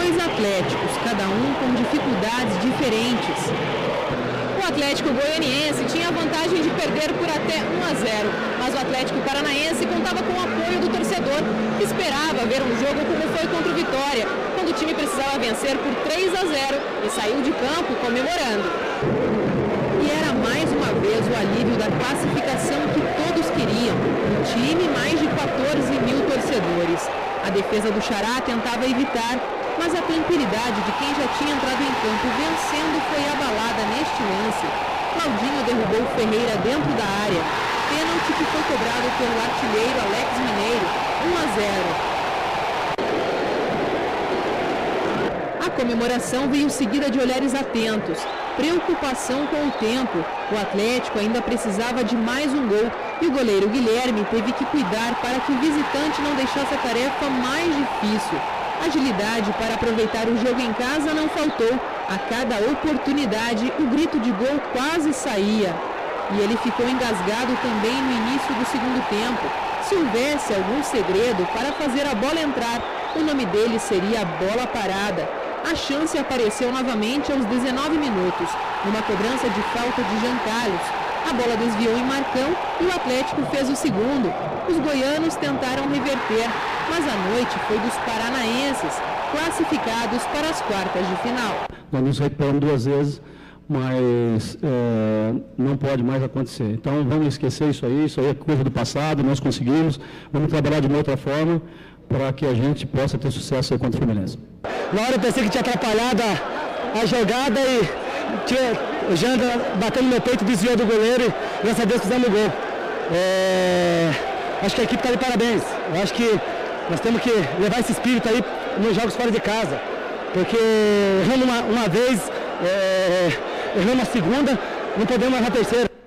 dois Atléticos, cada um com dificuldades diferentes. O Atlético Goianiense tinha a vantagem de perder por até 1-0, mas o Atlético Paranaense contava com o apoio do torcedor, que esperava ver um jogo como foi contra o Vitória, quando o time precisava vencer por 3-0 e saiu de campo comemorando. E era mais uma vez o alívio da classificação que todos queriam, um time e mais de 14 mil torcedores. A defesa do Xará tentava evitar, mas a tranquilidade de quem já tinha entrado em campo vencendo foi abalada neste lance. Claudinho derrubou Ferreira dentro da área. Pênalti que foi cobrado pelo artilheiro Alex Mineiro, 1-0. A comemoração veio seguida de olhares atentos. Preocupação com o tempo. O Atlético ainda precisava de mais um gol e o goleiro Guilherme teve que cuidar para que o visitante não deixasse a tarefa mais difícil. Agilidade para aproveitar o jogo em casa não faltou. A cada oportunidade, o grito de gol quase saía. E ele ficou engasgado também no início do segundo tempo. Se houvesse algum segredo para fazer a bola entrar, o nome dele seria bola parada. A chance apareceu novamente aos 19 minutos, numa cobrança de falta de Jean Carlos. A bola desviou em Marcão e o Atlético fez o segundo. Os goianos tentaram reverter, mas a noite foi dos paranaenses, classificados para as quartas de final. Nós nos recuperamos 2 vezes, mas não pode mais acontecer. Então vamos esquecer isso aí é coisa do passado, nós conseguimos, vamos trabalhar de uma outra forma para que a gente possa ter sucesso aí contra o Fluminense. Na hora eu pensei que tinha atrapalhado a jogada e o Janda bateu no meu peito, desviou do goleiro e graças a Deus fizemos o gol. Acho que a equipe está de parabéns. Eu acho que nós temos que levar esse espírito aí nos jogos fora de casa. Porque erramos uma vez, erramos a segunda, não podemos errar a terceira.